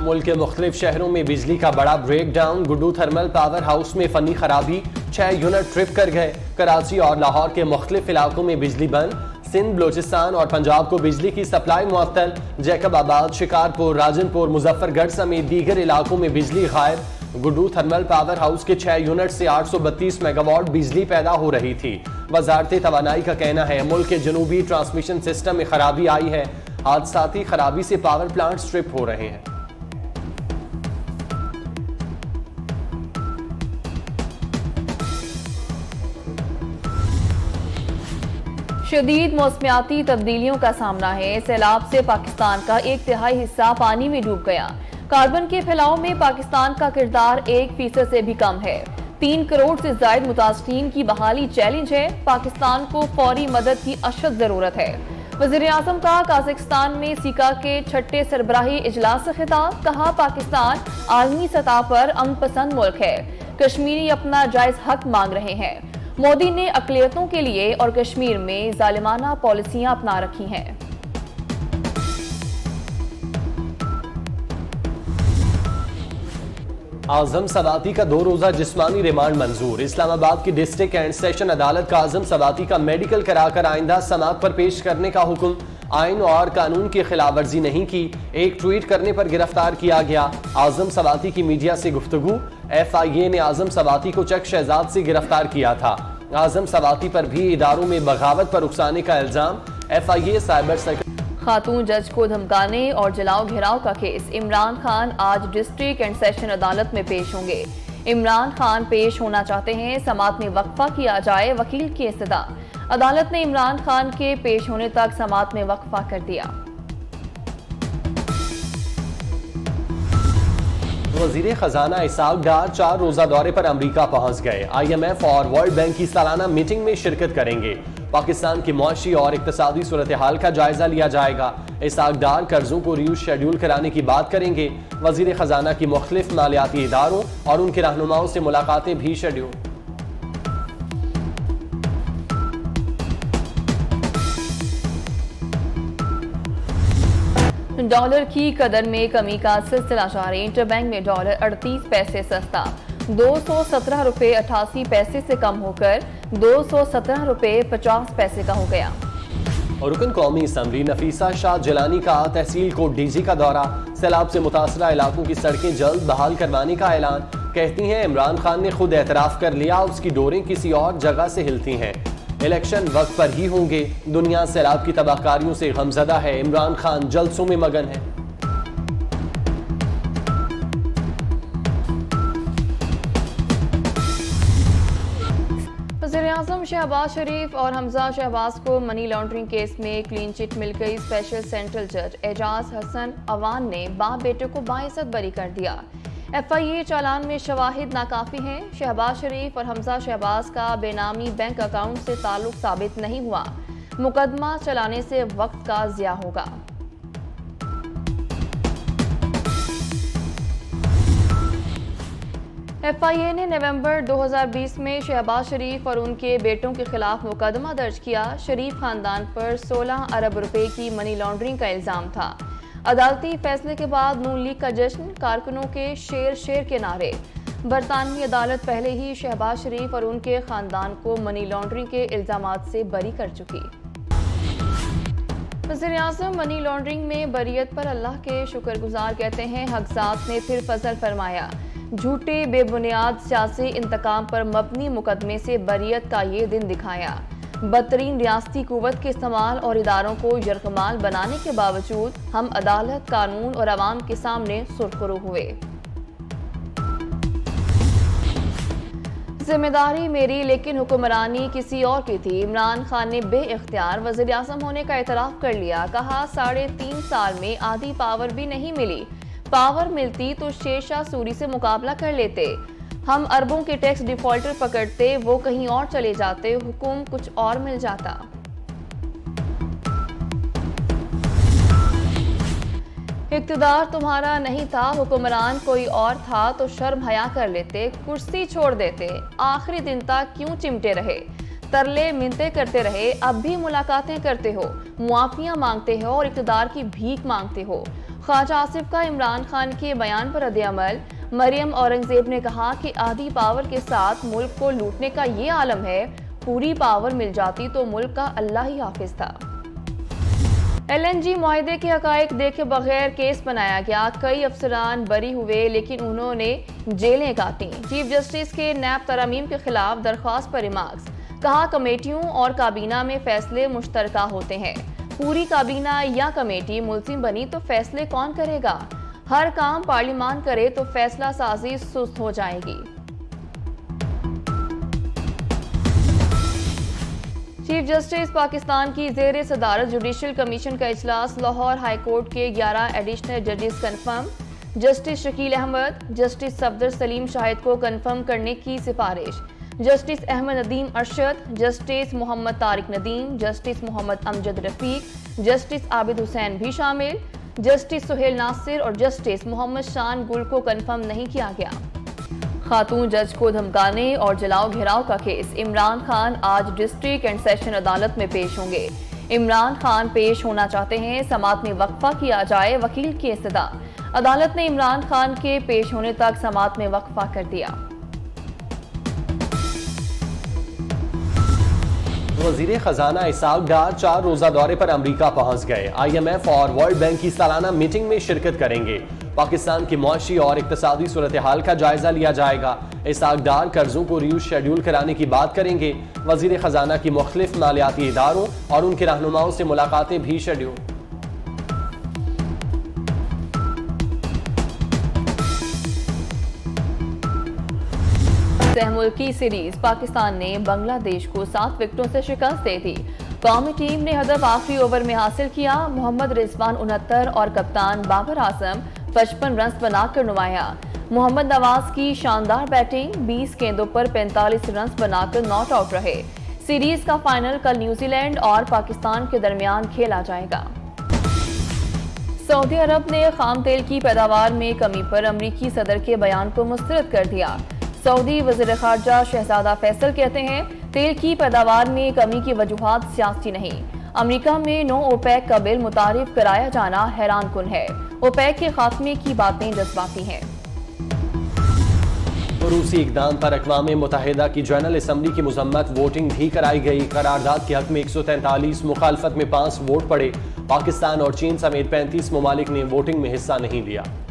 मुल्क के मुख्तलिफ शहरों में बिजली का बड़ा break down. Guddu thermal power house में फनी खराबी, 6 यूनिट ट्रिप कर गए। कराची और लाहौर के मुख्तलिफ इलाकों में बिजली बंद। सिंध, बलोचिस्तान और पंजाब को बिजली की सप्लाई मुअत्तल। जैकबाबाद, शिकारपुर, राजनपुर, मुजफ्फरगढ़ समेत दीगर इलाकों में बिजली गायब। गुड्डू थर्मल पावर हाउस के 6 यूनिट से 832 मेगावाट बिजली पैदा हो रही थी। वजारत तवानाई का कहना है मुल्क के जनूबी ट्रांसमिशन सिस्टम में खराबी आई है। हादसाती खराबी से पावर प्लांट स्ट्रिप हो रहे हैं। शदीद मौसमियाती तब्दीलियों का सामना है। सैलाब से पाकिस्तान का 1/3 हिस्सा पानी में डूब गया। कार्बन के फैलाव में पाकिस्तान का किरदार 1% से भी कम है। 3 करोड़ से ज्यादा मुतासरीन की बहाली चैलेंज है। पाकिस्तान को फौरी मदद की अशद जरूरत है। वज़ीर-ए-आज़म का काज़ाकिस्तान में सीका के 6ठे सरबराही इजलास से खिताब। कहा, पाकिस्तान आलमी सतह पर अमन पसंद मुल्क है। कश्मीरी अपना जायज हक मांग रहे हैं। मोदी ने अक़लियतों के लिए और कश्मीर में जालिमाना पॉलिसियां अपना रखी हैं। आजम सवाती का 2 रोजा जिस्मानी रिमांड मंजूर। इस्लामाबाद की डिस्ट्रिक्ट एंड सेशन अदालत का आजम सवाती का मेडिकल कराकर आइंदा समाअत पर पेश करने का हुक्म। आइन और कानून की खिलाफ वर्जी नहीं की, एक ट्वीट करने पर गिरफ्तार किया गया। आजम सवाती की मीडिया से गुफ्तगू। FIA ने आजम सवाती को चक शहजाद से गिरफ्तार किया था। आजम सवाती पर भी इदारों में बगावत पर उकसाने का इल्जाम। FIA cyber secretary. खातून जज को धमकाने और जलाओ घेराव का केस। इमरान खान आज डिस्ट्रिक्ट एंड सेशन अदालत में पेश होंगे। इमरान खान पेश होना चाहते हैं, समाअत में वक्फा किया जाए, वकील की इस्तदा। अदालत ने इमरान खान के पेश होने तक समाअत में वक्फा कर दिया। वजीर खजाना इसाक डार 4 रोजा दौरे पर अमरीका पहुंच गए। IMF और वर्ल्ड बैंक की सालाना मीटिंग में शिरकत करेंगे। पाकिस्तान की मुआशी और इक्तसादी सूरत हाल का जायजा लिया जाएगा। इसाक डार कर्जों को रीशेड्यूल कराने की बात करेंगे। वजीर खजाना की मुख्तलिफ मालियाती इदारों और उनके रहनुमाओं से मुलाकातें भी शेड्यूल। डॉलर की कदर में कमी का सिलसिला जारी। इंटरबैंक में डॉलर 38 पैसे सस्ता 217 रुपये 88 पैसे से कम होकर 217 रुपये 50 पैसे का हो गया। और रुकन कौमी असम्बली नफीसा शाह जिलानी का तहसील कोट DG का दौरा। सैलाब से मुतासरा इलाकों की सड़कें जल्द बहाल करवाने का ऐलान। कहती हैं इमरान खान ने खुद एतराफ कर लिया, उसकी डोरें किसी और जगह से हिलती हैं। इलेक्शन वक्त पर ही होंगे। दुनिया सैलाब की तबाहकारियों से गमजदा है। इमरान खान जलसों में मगन है। वज़ीर-ए-आज़म शहबाज शरीफ और हमजा शहबाज को मनी लॉन्ड्रिंग केस में क्लीन चिट मिल गई। स्पेशल सेंट्रल जज एजाज हसन अवान ने बाप बेटे को बाइज्जत बरी कर दिया। FIA चालान में शवाहिद नाकाफी हैं। शहबाज शरीफ और हमजा शहबाज का बेनामी बैंक अकाउंट से ताल्लुक साबित नहीं हुआ। मुकदमा चलाने से वक्त का ज़िया होगा। FIA ने नवंबर 2020 में शहबाज शरीफ और उनके बेटों के खिलाफ मुकदमा दर्ज किया। शरीफ खानदान पर 16 अरब रुपए की मनी लॉन्ड्रिंग का इल्जाम था। अदालती फैसले के बाद नून लीग का जश्न, कारकुनों के शेर शेर के नारे। बरतानवी अदालत पहले ही शहबाज शरीफ और उनके खानदान को मनी लॉन्ड्रिंग के इल्जामात से बरी कर चुकी। वज़ीर-ए-आज़म मनी लॉन्ड्रिंग में बरियत पर अल्लाह के शुक्रगुजार कहते हैं। हक़ज़ात ने फिर फजल फरमाया। झूठे बेबुनियाद सियासी इंतकाम पर मबनी मुकदमे से बरियत का ये दिन दिखाया। बदतरीन रियासती कुव्वत के इस्तेमाल और इदारों को यरगमाल बनाने के बावजूद हम अदालत, कानून और अवाम के सामने सुरखरू हुए। जिम्मेदारी मेरी लेकिन हुक्मरानी किसी और की थी। इमरान खान ने बेइख्तियार वज़ीर-ए-आज़म होने का एतराफ़ कर लिया। कहा, 3.5 साल में आधी पावर भी नहीं मिली। पावर मिलती तो शेरशाह सूरी से मुकाबला कर लेते। हम अरबों के टैक्स डिफॉल्टर पकड़ते, वो कहीं और चले जाते, हुक्म कुछ और मिल जाता। इक़्तिदार तुम्हारा नहीं था, हुक्मरान कोई और था तो शर्म हया कर लेते, कुर्सी छोड़ देते। आखिरी दिन तक क्यों चिमटे रहे? तरले मिन्नतें करते रहे, अब भी मुलाकातें करते हो, मुआफियां मांगते हो और इक़्तिदार की भीख मांगते हो। ख्वाजा आसिफ का इमरान खान के बयान पर रद्द-ए-अमल। मरियम औरंगजेब ने कहा कि आधी पावर के साथ मुल्क को लूटने का ये आलम है, पूरी पावर मिल जाती तो मुल्क का अल्लाह ही हाफिज था। LNG मुआहदे के हकायक देखे बगैर केस बनाया गया, कई अफसरान बरी हुए लेकिन उन्होंने जेलें काटी। चीफ जस्टिस के नैब तरमीम के खिलाफ दरख्वास्त पर रिमार्क्स। कहा कमेटियों और काबीना में फैसले मुश्तरका होते हैं, पूरी काबीना या कमेटी मुल्जिम बनी तो फैसले कौन करेगा? हर काम पार्लिमान करे तो फैसला साजी सुस्त हो जाएगी। चीफ जस्टिस पाकिस्तान की ज़ेर सदारत जुडिशल कमीशन का इजलास। लाहौर हाई कोर्ट के 11 एडिशनल जजेस confirm. Justice Shakeel Ahmad, justice Safdar Saleem Shahid को कन्फर्म करने की सिफारिश। Justice Ahmad Nadeem Arshad, justice Mohammad Tariq Nadeem, justice Mohammad Amjad Rafiq, justice Abid Hussain भी शामिल। जस्टिस सुहेल नासिर और जस्टिस मोहम्मद शान गुल को कन्फर्म नहीं किया गया। खातून जज को धमकाने और जलाओ घेराव का केस। इमरान खान आज डिस्ट्रिक्ट एंड सेशन अदालत में पेश होंगे। इमरान खान पेश होना चाहते हैं, समाअत में वक्फा किया जाए, वकील की इस्तदा। अदालत ने इमरान खान के पेश होने तक समाअत में वक्फा कर दिया। वज़ीर खजाना इसहाक डार 4 रोजा दौरे पर अमरीका पहुंच गए। IMF और वर्ल्ड बैंक की सालाना मीटिंग में शिरकत करेंगे। पाकिस्तान की मुआशी और इक्तसादी सूरत हाल का जायजा लिया जाएगा। इसहाक डार कर्जों को रीशेड्यूल कराने की बात करेंगे। वज़ीर खजाना की मुख्तलिफ मालियाती इदारों और उनके रहनुमाओं से मुलाकातें भी शेड्यूल। मुल्की सीरीज पाकिस्तान ने बांग्लादेश को 7 विकेटों से शिकस्त दे दी। कौमी टीम ने हदफ आखिरी ओवर में हासिल किया। मोहम्मद रिजवान 69 और कप्तान बाबर आजम 55 रन बनाकर नुमाया। मोहम्मद नवाज की शानदार बैटिंग, 20 गेंदों पर 45 रन बनाकर नॉट आउट रहे। सीरीज का फाइनल कल न्यूजीलैंड और पाकिस्तान के दरमियान खेला जाएगा। सऊदी अरब ने खाम तेल की पैदावार में कमी पर अमरीकी सदर के बयान को मुस्तरद कर दिया। सऊदी वज़ीर ख़ारजा शहजादा फैसल कहते हैं तेल की पैदावार में कमी की वजूहात सियासी नहीं। अमेरिका में नो ओपेक का बिल मुतारिफ कराया जाना हैरान कुन है। ओपेक के खात्मे की बातें जज्बाती हैं। रूसी इक़दाम पर अक़वाम मुत्तहिदा की जनरल असम्बली की मज़म्मत, वोटिंग भी कराई गई। करारदाद के हक में 143, मुखालफत में 5 वोट पड़े। पाकिस्तान और चीन समेत 35 ममालिक ने वोटिंग में हिस्सा नहीं लिया।